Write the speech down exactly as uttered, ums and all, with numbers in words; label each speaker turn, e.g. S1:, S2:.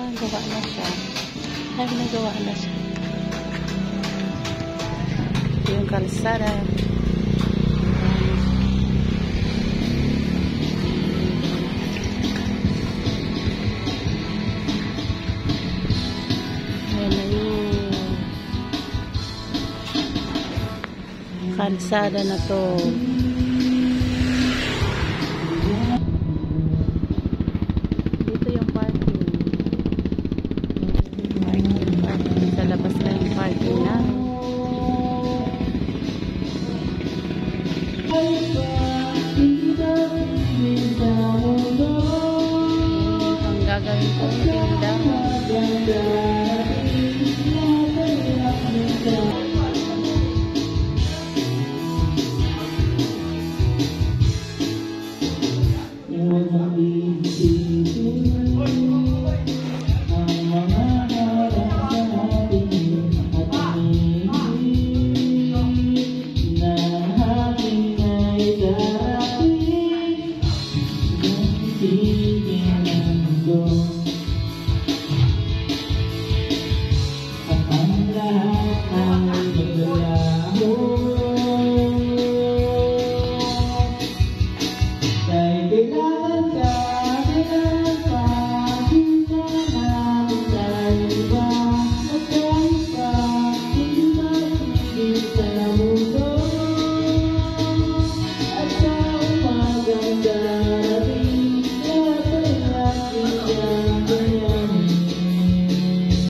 S1: gawa na siya. Ay, nagawa na siya. Ito yung kalsada. Ayan na yung kalsada na to. Dito yung parking. Parking, parking. Sa labas na yung parking na. Ang gagawin kong tindahan.